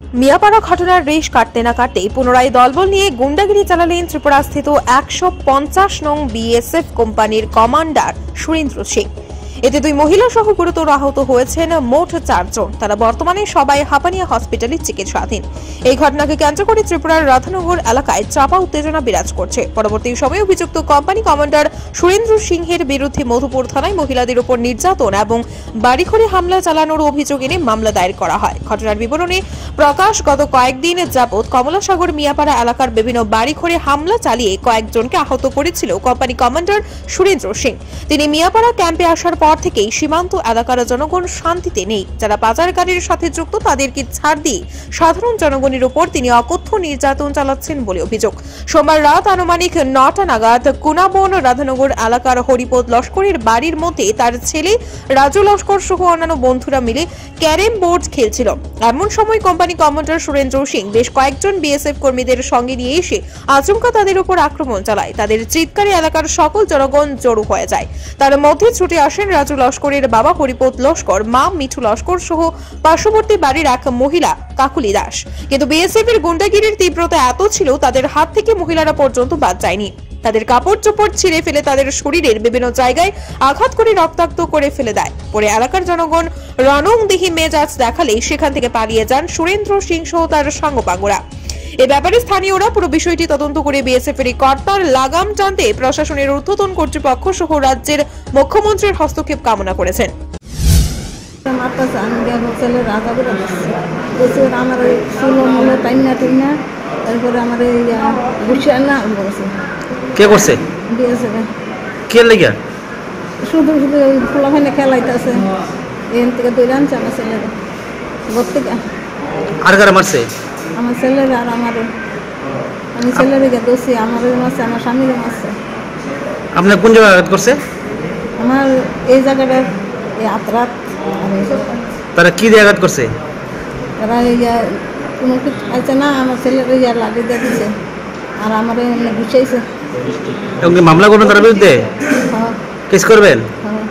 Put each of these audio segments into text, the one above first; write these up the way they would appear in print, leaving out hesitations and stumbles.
মিয়াপাড়া ঘটনার রেশ কাটতে না কাটতেই পুনরায় দলবল নিয়ে গুন্ডাগিরি চালালেন ত্রিপুরাস্থিত 150 নং বিএসএফ কোম্পানির কমান্ডার সুরেন্দ্র সিং। এতে 2 মহিলা সহ গুরুতর আহত হয়েছেন মোট 4 জন। তারা বর্তমানে সবাই হাপানিয়া হসপিটালে চিকিৎসাধীন। এই ঘটনাকে কেন্দ্র করে ত্রিপুরার রাধানগর এলাকায় চাপা উত্তেজনা বিরাজ করছে। পরবর্তী সময়ে অভিযুক্ত কোম্পানি কমান্ডার সুরেন্দ্র সিংহের বিরুদ্ধে মধুপুর থানায় মহিলাদের উপর নির্যাতন এবং বাড়িঘরে হামলা চালানোর অভিযোগ এনে মামলা দায়ের করা হয়। ঘটনার বিবরণে প্রকাশ, গত কয়েকদিন যাবৎ কমলাসাগর মিয়াপাড়া এলাকার বিভিন্ন বাড়িঘরে হামলা চালিয়ে কয়েকজনকে আহত করেছিল কোম্পানি কমান্ডার সুরেন্দ্র সিং। তিনি মিয়াপাড়া ক্যাম্পে আসার পর থেকেই সীমান্ত এলাকার জনগণ শান্তিতে নেই। যারা পাচারকারীর সাথে যুক্ত তাদেরকে ছাড় দিয়ে সাধারণ জনগণের উপর তিনি অকথ্য নির্যাতন চালাচ্ছেন বলে অভিযোগ। সোমবার রাত আনুমানিক 9টা নাগাদ কুনাবন রাধানগর এলাকার হরিপদ লস্করের বাড়ির মধ্যে তার ছেলে রাজু লস্কর সহ অন্যান্য বন্ধুরা মিলে ক্যারেম বোর্ড খেলছিল। এমন সময় কোম্পানি কমান্ডার সুরেন্দ্র সিং বেশ কয়েকজন বিএসএফ কর্মীদের সঙ্গে নিয়ে এসে আচমকা তাদের উপর আক্রমণ চালায়। তাদের চিৎকারে এলাকার সকল জনগণ জড়ো হয়ে যায়। তার মধ্যে ছুটে আসেন রাজু লস্করের বাবা হরিপদ লস্কর, মা মিঠু লস্কর সহ পার্শ্ববর্তী বাড়ির এক মহিলা কাকুলি দাস। কিন্তু বিএসএফ এর গুন্ডাগিরির তীব্রতা এত ছিল তাদের হাত থেকে মহিলারা পর্যন্ত বাদ যায়নি। তাদের কাপড় চোপড় ছিঁড়ে ফেলে তাদের শরীরের বিভিন্ন জায়গায় আঘাত করে রক্তাক্ত করে ফেলে দেয়। পরে এলাকার জনগণ রণংদেহী মেজাজ দেখালে সেখান থেকে পালিয়ে যান সুরেন্দ্র সিং সহ তার সাঙ্গপাঙ্গরা। এ ব্যাপারে স্থানীয়রা পুরো বিষয়টি তদন্ত করে বিএসএফ এর কর্তার লাগাম টানতে প্রশাসনের ঊর্ধ্বতন কর্তৃপক্ষ সহ রাজ্যের মুখ্যমন্ত্রীর হস্তক্ষেপ কামনা করেছেন। কে করছে? কে লাগিয়া? শুধু শুধু ফুলাখানে খেলাইতেছে এখান থেকে দৌড়ে আনছে আমার ছেলেরা ঘর থেকে। আর কারা মারছে? আমার ছেলেরা আর আমারও। আমি ছেলেরা দোষী, আমারও মারছে, আমার স্বামীরও মারছে। আপনার কোন জায়গায় আঘাত করছে? আমার এই জায়গাটার এই আতরাত। তারা কি দিয়ে আঘাত করছে? তারা কোনো কিছু আছে না, আমার ছেলেরা লাঠি দিয়ে দিছে আর আমার এমনি গুছাইছে। মামলা করবেন তার বিরুদ্ধে? কেস করবেন?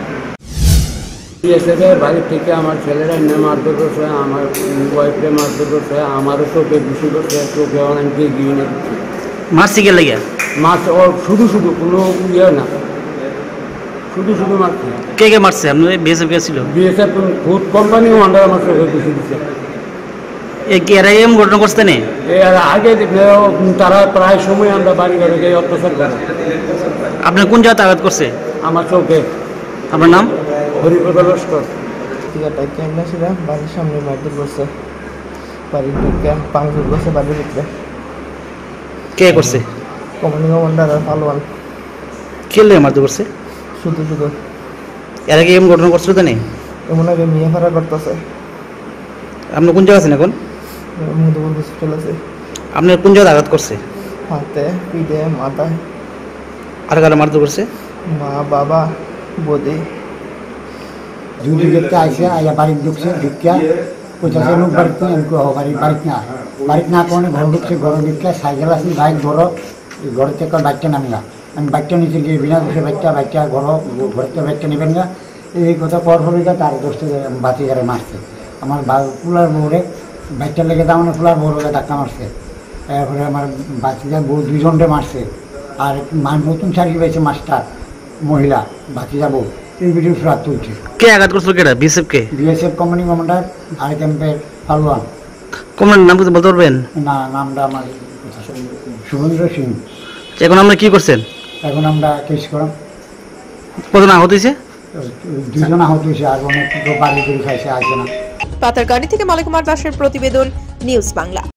বাড়ি থেকে আমার ছেলেরা এনে মারধর করছে, আমার ওয়াইফে মারধর করছে, আমারও চোখে ঘুষি করছে, চোখে অনেক দিয়ে গিয়ে মারছি কে লাগিয়া? মাছ ও শুধু শুধু কোনো ইয়ে না, শুধু শুধু মারছে। কে কে মারছে? আপনার বিএসএফ কে ছিল? বিএসএফ ফুড কোম্পানিও আন্ডার আমার চোখে ঘুষি দিচ্ছে। কি এর আগে ঘটনা করছে না? এর আগে তারা প্রায় সময় আমরা বাড়ি ঘরে গিয়ে অত্যাচার করে। আপনার কোন জায়গাতে আঘাত করছে? আমার চোখে। আপনার নাম? হরিপদ লস্কর। বাড়ির সামনে মারধর করছে, বাড়ির দিকে পাঙ্গুর করছে, বাড়ির ভিতরে। কে করছে? কোম্পানি কমান্ডার আর পালোয়ান। কে লেগে মারধর করছে? শুধু শুধু। এর আগে এমন ঘটনা করছিল তো নেই? এমন আগে মিয়া ভাড়া করতেছে। আপনি কোন জায়গা আছেন এখন? মধুপুর হসপিটাল আছে। আপনার কোন জায়গায় আঘাত করছে? হাতে, পিঠে, মাথায়। আর কারা মারধর করছে? মা, বাবা, বৌদি। দুটি দেখতে আইসে আইয়া বাড়ির ঢুকছে, ঢুকিয়া পঁচাশি লোক বাড়িতে বাড়িতে না কোনো ঘর ঢুকছে, ঘরে ঢুকিয়া সাইকেল আসি বাইক ঘর, ঘর থেকে বাচ্চা নামিয়া আমি বাচ্চা নিচে গিয়ে বিনা দোষে বাচ্চা ঘর থেকে বাচ্চা নেবেন না এই কথা পর হলে তার দোষে বাতি ঘরে মারছে। আমার ফুলার বউরে বাচ্চা লেগে দাম ফুলার বউরে ধাক্কা মারছে। এরপরে আমার বাচ্চা বউ 2 জনকে মারছে। আর নতুন শাড়ি পেয়েছে মাস্টার মহিলা বাচ্চা বউ, এই ভিডিও রাত তুলছে। কে আঘাত করছিল? কেটা? বিএসএফ কে? বিএসএফ কোম্পানি কমান্ডার আর ক্যাম্পের পালোয়ান। কমান্ডার নাম কি বলতে পারবেন? না, নামটা আমার সুরেন্দ্র সিং। এখন আমরা কি করছেন? এখন আমরা কেস করাম। কতজন আহত হয়েছে? 2 জন আহত হয়েছে, আর অনেক বাড়ি করে খাইছে আসবে না। পাতারগাড়ি থেকে মালিক কুমার দাসের প্রতিবেদন, নিউজ বাংলা।